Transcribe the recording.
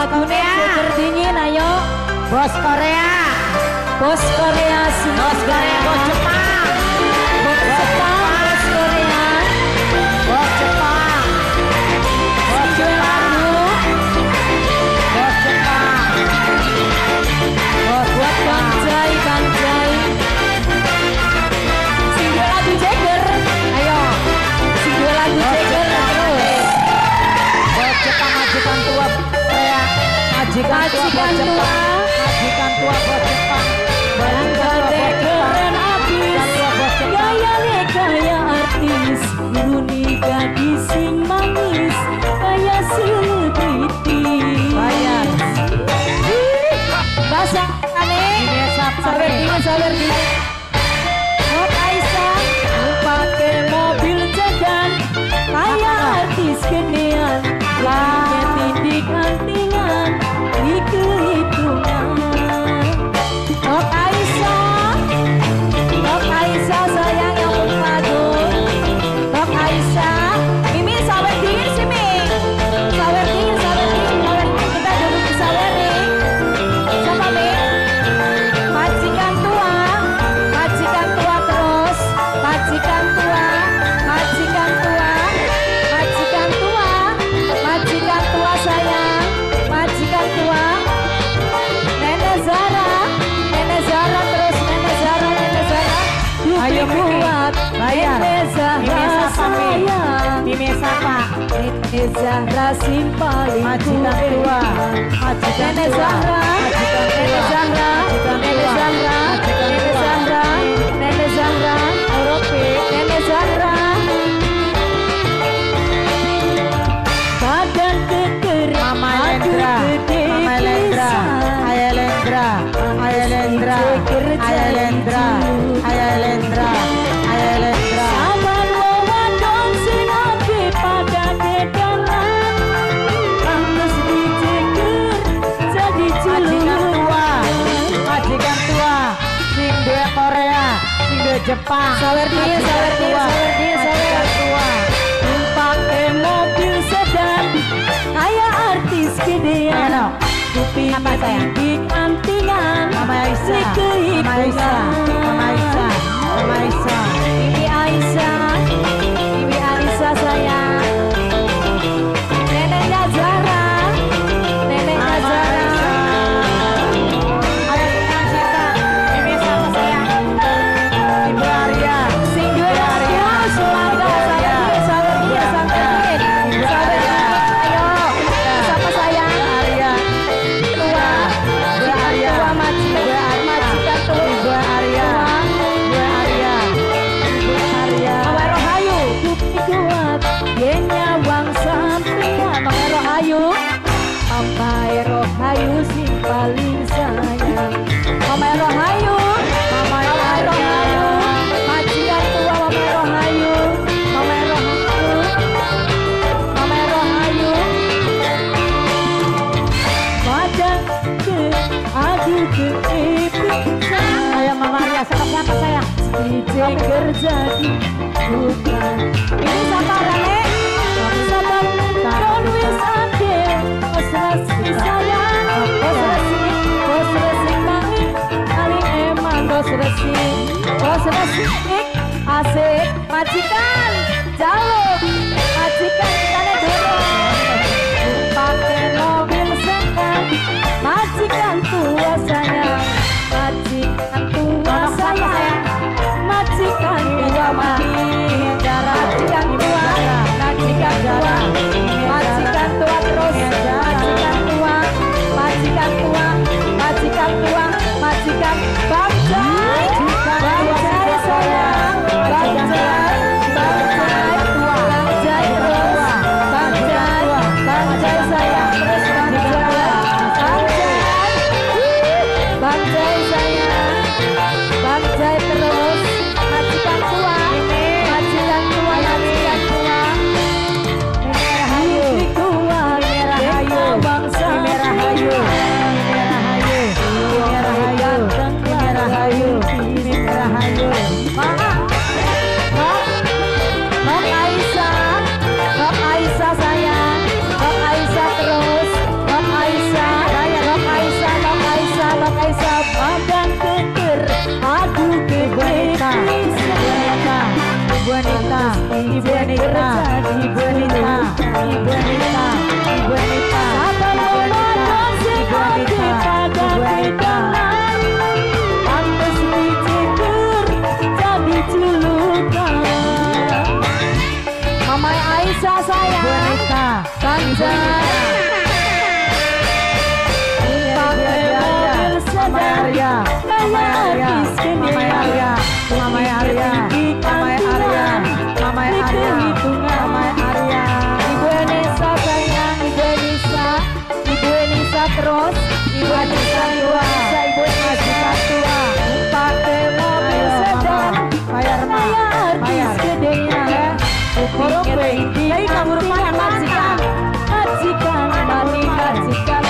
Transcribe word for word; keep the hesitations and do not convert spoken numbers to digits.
lagunya Sugar Dingin, ayo. Bos Korea. Bos Korea, Bos Korea, bos Jepang. Bos Jepang, Bos Korea. Bos Jepang. Bos Jepang. Bos Jepang. Bos Buat Banjai, Banjai. Sing dua lagu Jagger, ayo. Sing dua lagu Jagger terus. Bos Jepang, majikan tua Korea. Majikan tua bos Jepang. Majikan tua bos Jepang. Majikan tua bos Jepang. Majikan tua bos Jepang. Gaya gaya artis, Bruni gadis sing manis, kaya selebriti. Bayar. Bahasa aneh. Sabar dingin, sabar dingin. Oh Aisyah, pakai mobil sedan, kaya artis gedean, lah tindik antingan, di kehitungan. Oh Aisyah, oh Aisyah sayang yang bagus. Oh Aisyah, Mimi sabar dingin sih Mi, sabar dingin, sabar dingin, sabar dingin. Kita duduk di sabar nih. Siapa Mi? Majikan tua, majikan tua terus, majikan tua, majikan tua, majikan tua, majikan tua sayang, majikan tua. Nenek Zara, Nenek Zara terus, Nenek Zara, Nenek Zara. Ayo, Mimi. Kuat, Bayar. Nenek Zara Mimi siapa, Mi? sayang. Mimi siapa? Nenek Zahra simpali Majikan tua. Majikan Nenek tua. Zahra, Majikan tua. Nenek Zahra, Majikan Nenek tua. Zahra, Majikan Nenek tua. Zahra, Nenek Zahra, Europe, Nenek Zahra. Badan keker, Mama aduh Elendra, gede Mama Elendra, pisan. Ayah Elendra, Ayah Elendra, Ayah Elendra, Ayah Elendra, Ayah Elendra. Sabar wewadon sing ake pada kedangan, pantes diceger jadi Majikan ciluk. tua, majikan tua, sing dua Korea, sing dua Jepang. Sawer dia, Majikan sawer dia, tua, sawer dia, majikan sawer. tua. Pakai mobil sedan, kayak artis gedean. Ayo, Kuping apa sayang? tindik antingan, Mama Aisyah, di kehitungan. Mama Aisyah, Mama Aisyah, Mama Aisyah. Bibi Aisyah, Bibi Aisyah sayang. Neneknya Zara, neneknya Mama Zara. Aisyah. Ayo senang cinta, ini sama sayang. Ibu Arya, Sing dua lagu, semoga sabar dia, sabar dia, sabar dia, sabar dia. Ayo, sama sayang. Arya, Tua, Ibu Arya, tua majikan, majikan tua. Ibu Arya, Ibu Arya, Ibu Arya. Mama Rohayu, bukti kuat, dia nyawang sampingan. Mama Rohayu, Mama Rohayu si paling sayang. Mama Rohayu, Mama Rohayu, majikan tua Mama Rohayu, Mama Rohayu, Mama Rohayu. Padang ke adu ke ibu. Ayo Mama Arya, sama siapa sayang? Diceger jadi bukan. Ini sama Rane, sama Don wis ade, bos resi sayang, bos resi, bos resi main, kali emang bos resi, bos resi asik, majikan, jauh, majikan tane dorong, pakai mobil sedan, majikan tua sayang, majikan tua sayang. Majikan tua mati, majikan tua, majikan tua, majikan tua terus, majikan tua, majikan tua, majikan tua, majikan Banjai, Banjai sayang, Banjai, Banjai tua, terjadi Ibu Anita, Ibu Anita, Ibu Anita, Sabar memotong sing ati pada hidangan Pantes dicekur jadi julukan Mama Aisyah Ibu sayang Anita, Kanjeng Mama Arya, Mama Arya, Mama Arya, Mama Arya, Mama Arya, Mama Arya, Mama Arya. Ibu Enisa sayang, Ibu Enisa, Ibu Enisa terus, Ibu Enisa tua, Ibu Enisa tua, pakai mobil sedan, bayar mah, bayar bayar. gedenya, ukur bayi, kamu rumahnya majikan, majikan, mami majikan.